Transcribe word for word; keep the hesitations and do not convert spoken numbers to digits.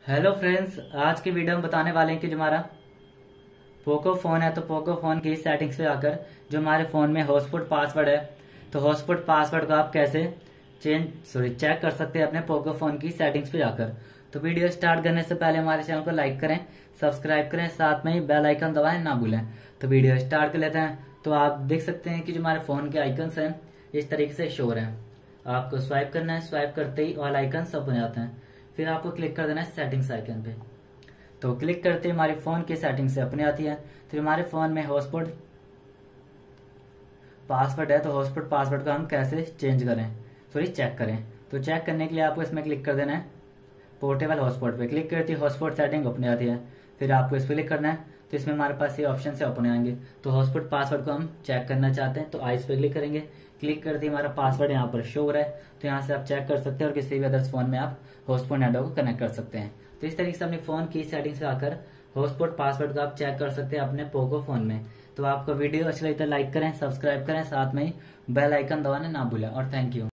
Hello friends, आज की video में बताने वाले हैं कि जो हमारा पोको फोन है तो पोको फोन की सेटिंग्स पे आकर जो हमारे फोन में हॉटस्पॉट पासवर्ड है तो हॉटस्पॉट पासवर्ड को आप कैसे चेंज सॉरी चेक कर सकते हैं अपने पोको फोन की सेटिंग्स पे जाकर। तो वीडियो स्टार्ट करने से पहले हमारे चैनल को लाइक करें, सब्सक्राइब करें, साथ में ही बेल आइकन दबाएं ना भूलें। तो वीडियो स्टार्ट कर लेते हैं। तो आप देख सकते हैं कि जो हमारे फोन के आइकन्स हैं इस तरीके से शो हैं। आपको स्वाइप करना है, स्वाइप करते ही ऑल आइकन्स ओपन हो जाते हैं। फिर आपको क्लिक कर देना है सेटिंग्स आइकन पे। तो क्लिक करते ही हमारे फोन की सेटिंग से अपने आती है। तो हमारे फोन में हॉटस्पॉट पासवर्ड है तो हॉटस्पॉट पासवर्ड को हम कैसे चेंज करें सॉरी चेक करें। तो चेक करने के लिए आपको इसमें क्लिक कर देना है पोर्टेबल हॉटस्पॉट पे। क्लिक करती है हॉटस्पॉट सेटिंग अपने आती है। फिर आपको इस पर क्लिक करना है तो इसमें हमारे पास ये ऑप्शन से ओपन आएंगे। तो हॉटस्पॉट पासवर्ड को हम चेक करना चाहते हैं तो आइस पे क्लिक करेंगे। क्लिक करते ही हमारा पासवर्ड यहाँ पर शो हो रहा है तो यहाँ से आप चेक कर सकते हैं और किसी भी अदर्स फोन में आप हॉटस्पॉट नेटवर्क को कनेक्ट कर सकते हैं। तो इस तरीके से अपने फोन की सेटिंग्स में आकर हॉटस्पॉट पासवर्ड को आप चेक कर सकते हैं अपने पोको फोन में। तो आपको वीडियो अच्छी लगी तो लाइक करें, सब्सक्राइब करें, साथ में ही बेल आइकन दबाना ना भूलें और थैंक यू।